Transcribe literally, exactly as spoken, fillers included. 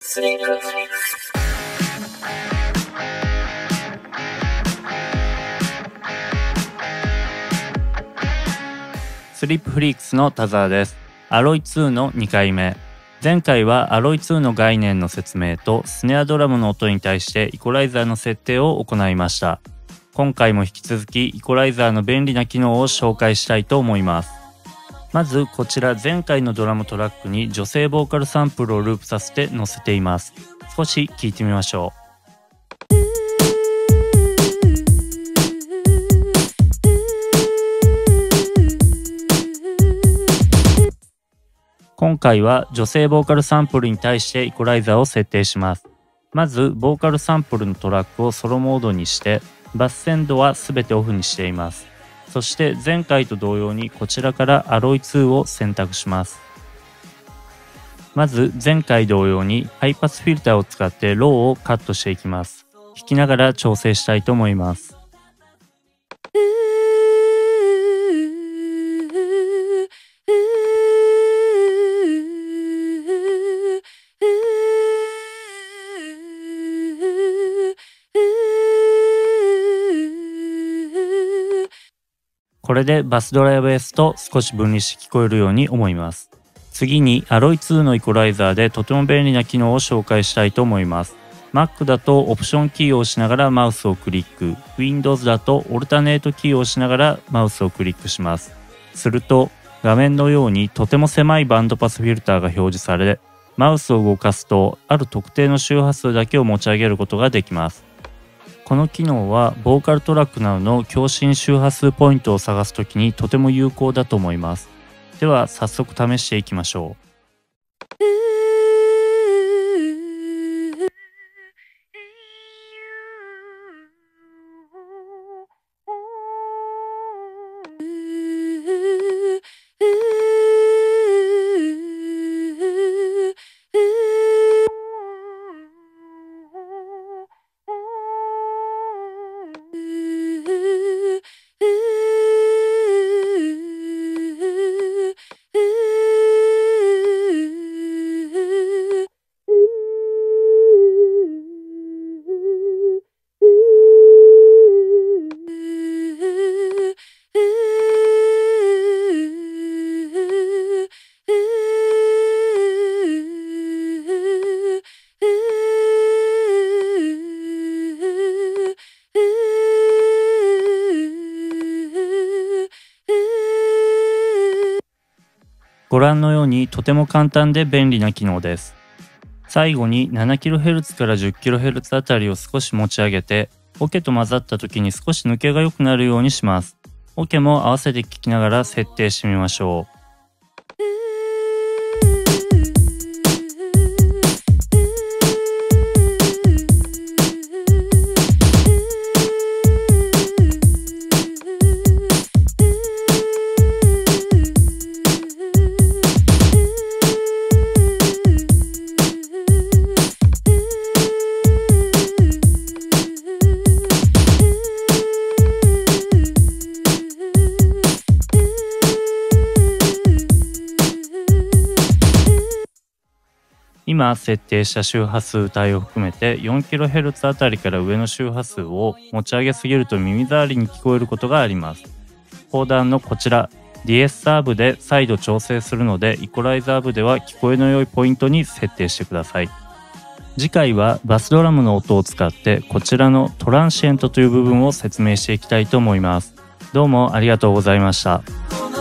スリープスリープフリークスの田沢です。アロイツーのにかいめ。前回はアロイツーの概念の説明とスネアドラムの音に対してイコライザーの設定を行いました。今回も引き続きイコライザーの便利な機能を紹介したいと思います。まずこちら前回のドラムトラックに女性ボーカルサンプルをループさせて載せています。少し聞いてみましょう。今回は女性ボーカルサンプルに対してイコライザーを設定します。まずボーカルサンプルのトラックをソロモードにしてバスセンドは全てオフにしています。そして前回と同様にこちらからアロイツーを選択します。まず前回同様にハイパスフィルターを使ってローをカットしていきます。弾きながら調整したいと思います。これでバスドラやベースと少し分離して聞こえるように思います。次にアロイツーのイコライザーでとても便利な機能を紹介したいと思います。Mac だとオプションキーを押しながらマウスをクリック、Windows だとオルタネートキーを押しながらマウスをクリックします。すると画面のようにとても狭いバンドパスフィルターが表示され、マウスを動かすとある特定の周波数だけを持ち上げることができます。この機能はボーカルトラックなどの共振周波数ポイントを探すときにとても有効だと思います。では早速試していきましょう。ご覧のようにとても簡単で便利な機能です。最後に ななキロヘルツ から じゅっキロヘルツ あたりを少し持ち上げて、オケと混ざった時に少し抜けが良くなるようにします。オケも合わせて聴きながら設定してみましょう。今設定した周波数帯を含めて よんキロヘルツ あたりから上の周波数を持ち上げすぎると耳障りに聞こえることがあります。コーダーのこちら ディーエス サーブで再度調整するのでイコライザー部では聞こえの良いポイントに設定してください。次回はバスドラムの音を使ってこちらのトランシエントという部分を説明していきたいと思います。どうもありがとうございました。